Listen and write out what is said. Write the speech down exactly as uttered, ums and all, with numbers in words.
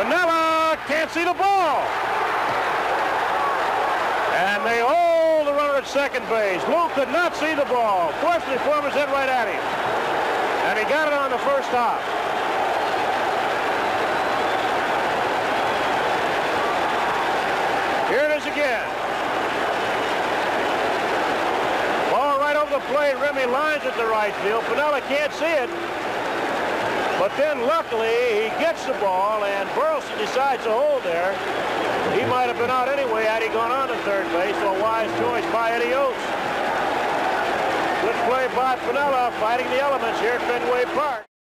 Piniella can't see the ball. And they hold the runner at second base. Lou could not see the ball. Fortunately for him, was hit right at him. And he got it on the first hop. Here it is again. Ball right over the plate. Remy lines it to right field. Piniella can't see it. But then, luckily, he gets the ball, and Burleson decides to hold there. He might have been out anyway had he gone on to third base, so a wise choice by Eddie Oates. Good play by Piniella, fighting the elements here at Fenway Park.